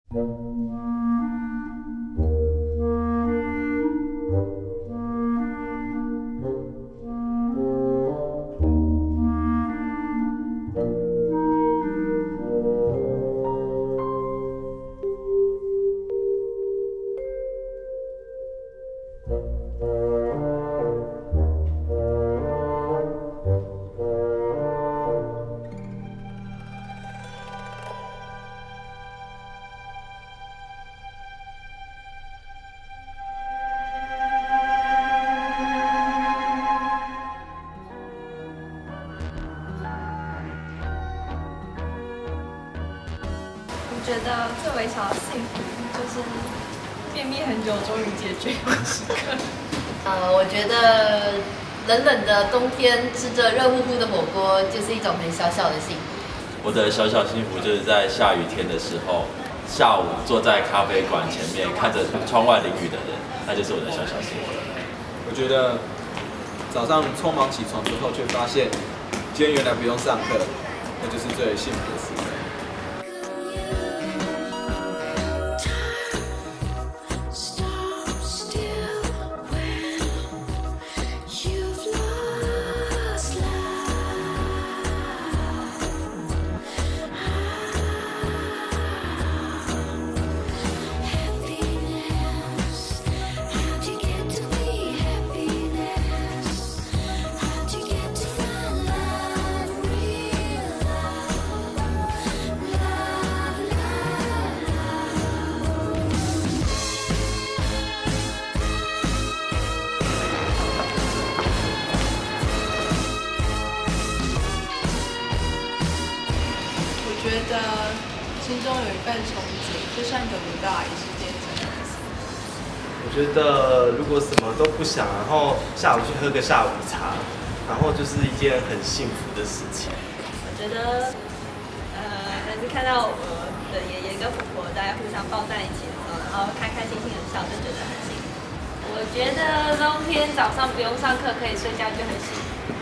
我觉得最微小的幸福就是便秘很久终于解决的时刻。 我觉得冷冷的冬天吃着热乎乎的火锅，就是一种很小小的幸福。 我的小小幸福就是在下雨天的时候，下午坐在咖啡馆前面看着窗外淋雨的人，那就是我的小小幸福。 我觉得早上匆忙起床之后，却发现今天原来不用上课，那就是最幸福的时刻。 我觉得心中有一份憧憬，就算得不到，也是件真的事。 我觉得如果什么都不想，然后下午去喝个下午茶，然后就是一件很幸福的事情。 我觉得，还是看到我的爷爷跟婆婆大家互相抱在一起的时候，然后开开心心的笑，就觉得很幸福。我觉得冬天早上不用上课，可以睡觉就很幸福。